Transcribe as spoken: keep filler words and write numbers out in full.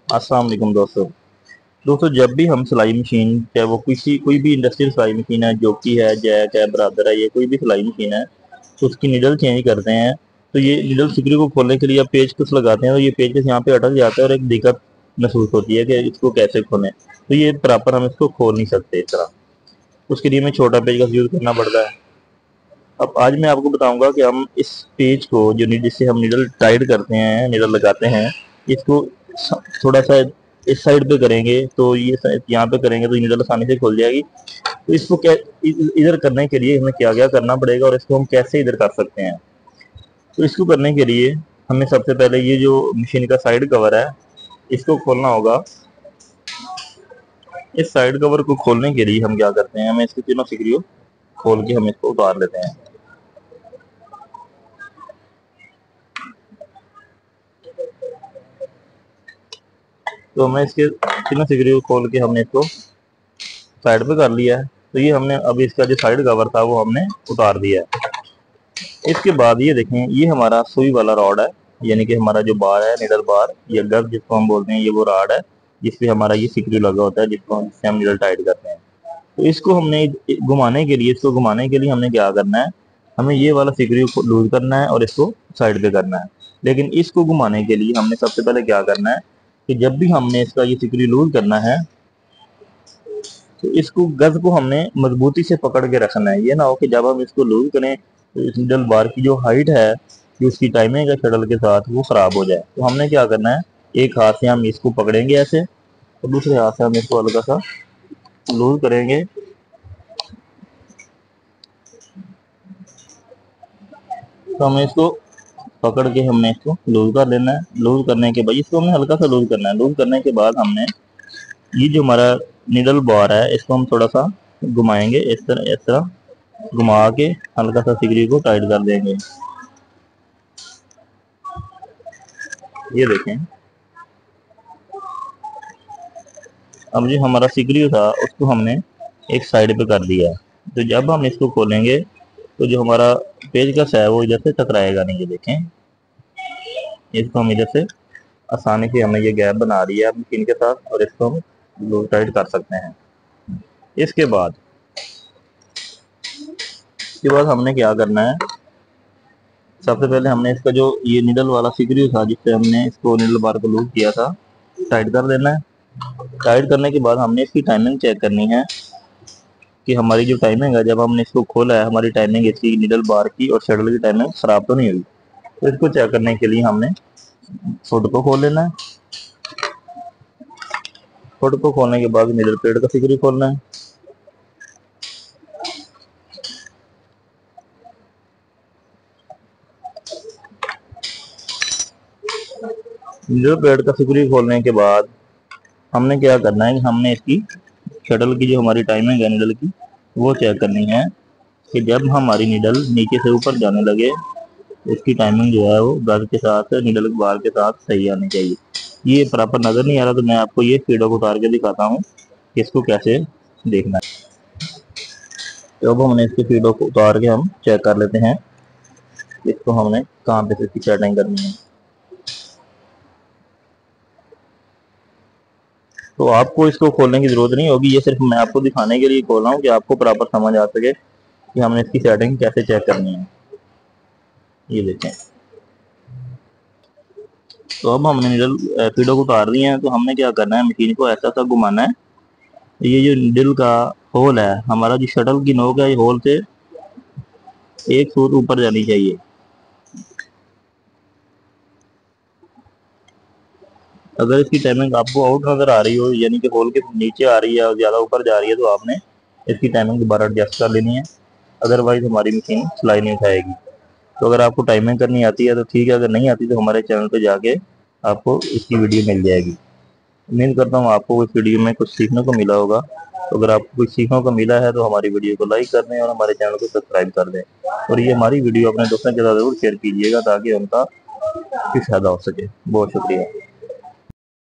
अस्सलाम वालेकुम दोस्तों। दोस्तों जब भी हम सिलाई मशीन, चाहे वो किसी कोई भी इंडस्ट्रियल सिलाई मशीन है, जोकी है, जैक है, ब्रदर है, ये कोई भी सिलाई मशीन है, तो उसकी नीडल चेंज करते हैं। तो ये नीडल स्क्रू को खोलने के लिए आप पेचकस लगाते हैं, तो ये पेचकस यहाँ पे अटक जाता है और एक दिक्कत महसूस होती है कि इसको कैसे खोलें। तो ये प्रॉपर हम इसको खोल नहीं सकते इस तरह, उसके लिए हमें छोटा पेचकस यूज करना पड़ता है। अब आज मैं आपको बताऊंगा कि हम इस पेज को जो नी- जिससे हम नीडल टाइट करते हैं, नीडल लगाते हैं, इसको स- थोड़ा सा इस साइड पे करेंगे, तो ये साइड यहाँ पे करेंगे तो ये नीडल आसानी से खुल जाएगी। तो इसको क्या इ- इधर करने के लिए हमें क्या क्या करना पड़ेगा और इसको हम कैसे इधर कर सकते हैं। तो इसको करने के लिए हमें सबसे पहले ये जो मशीन का साइड कवर है, इसको खोलना होगा। इस साइड कवर को खोलने के लिए हम क्या करते हैं, हमें इसके तीनों सिकरियों खोल के हम इसको उतार लेते हैं। तो हमने इसके तीनों सिकरियों खोल के हमने इसको साइड पे कर लिया है। तो ये हमने अब इसका जो साइड कवर था वो हमने उतार दिया है। इसके बाद ये देखें, ये हमारा सुई वाला रॉड है, यानी कि हमारा जो बार है, निडल बार या गज जिसको हम बोलते हैं, ये वो रॉड है जिसपे हमारा ये सिकरी लगा होता है, जिसको हम जिससे हम निडल टाइट करते हैं। तो इसको हमने घुमाने के लिए इसको घुमाने के लिए हमने क्या करना है, हमें ये वाला सिकरी को लूज करना है और इसको साइड पे करना है। लेकिन इसको घुमाने के लिए हमने सबसे पहले क्या करना है कि जब भी हमने इसका ये सिकरी लूज करना है, तो इसको गज को हमने मजबूती से पकड़ के रखना है। ये ना हो कि जब हम इसको लूज करें तो इस निडल बार की जो हाइट है, जो उसकी टाइमिंग है शटल के साथ, वो खराब हो जाए। तो हमने क्या करना है, एक हाथ से हम इसको पकड़ेंगे ऐसे, और दूसरे हाथ से हम इसको हल्का सा लूज करेंगे। तो हमें इसको पकड़ के हमने इसको लूज कर लेना है। लूज करने के बाद इसको हमने हल्का सा लूज करना है। लूज करने के बाद हमने ये जो हमारा निडल बार है, इसको हम थोड़ा सा घुमाएंगे, इस तरह इस तरह घुमा के हल्का सा सिकरी को टाइट कर देंगे। ये देखें, अब जो हमारा सिकरी था उसको हमने एक साइड पे कर दिया है। तो जब हम इसको खोलेंगे तो जो हमारा पेचकस है वो इधर से टकराएगा नहीं। ये देखें, इसको हम इधर से आसानी से, हमें ये गैप बना रही है मशीन के साथ, और इसको हम लूज टाइट कर सकते हैं। इसके बाद इसके बाद हमने क्या करना है, सबसे पहले हमने इसका जो ये निडल वाला सिकरी था जिससे हमने इसको निडल बार को लूज किया था, टाइट कर देना है। टाइट करने के बाद हमने इसकी टाइमिंग चेक करनी है कि हमारी जो टाइमिंग है, जब हमने इसको खोला है, हमारी टाइमिंग इसकी निडल बार की और शटल की टाइमिंग खराब तो नहीं हुई। तो इसको चेक करने के लिए हमने फुट को खोल लेना है। फुट को खोलने के बाद निडल प्लेट का सिकरी खोलना है। निडल प्लेट का सिकरी खोलने के बाद हमने क्या करना है कि हमने इसकी शटल की जो हमारी टाइमिंग है निडल की, वो चेक करनी है कि जब हमारी निडल नीचे से ऊपर जाने लगे, इसकी टाइमिंग जो है वो गज के साथ, निडल बार के साथ सही आनी चाहिए। ये प्रॉपर नजर नहीं आ रहा, तो मैं आपको ये फीडो को उतार के दिखाता हूँ कि इसको कैसे देखना है। तो अब हमने इसके फीडो को उतार के हम चेक कर लेते हैं इसको हमने कहाँ पे से इसकी सेटिंग करनी है। तो आपको इसको खोलने की जरूरत नहीं होगी, ये सिर्फ मैं आपको दिखाने के लिए खोल रहा हूँ कि आपको प्रॉपर समझ आ सके कि हमने इसकी सेटिंग कैसे चेक करनी है। ये देखें, तो अब हमने निडल फीडो को उतार दिए हैं। तो हमने क्या करना है, मशीन को ऐसा सा घुमाना है। ये जो निडल का होल है, हमारा जो शटल की नोक है, ये होल से एक फुट ऊपर जानी चाहिए। अगर इसकी टाइमिंग आपको आउट नजर आ रही हो, यानी कि होल के नीचे आ रही है और ज्यादा ऊपर जा रही है, तो आपने इसकी टाइमिंग दोबारा एडजस्ट कर लेनी है। अदरवाइज हमारी मशीन सिलाई नहीं उठाएगी। तो अगर आपको टाइमिंग करनी आती है तो ठीक है, अगर नहीं आती तो हमारे चैनल पे जाके आपको इसकी वीडियो मिल जाएगी। उम्मीद करता हूँ आपको इस वीडियो में कुछ सीखने को मिला होगा। तो अगर आपको कुछ सीखने को मिला है तो हमारी वीडियो को लाइक कर दें और हमारे चैनल को सब्सक्राइब कर दें। और ये हमारी वीडियो अपने दोस्तों के साथ जरूर शेयर कीजिएगा ताकि उनका कुछ फायदा हो सके। बहुत शुक्रिया।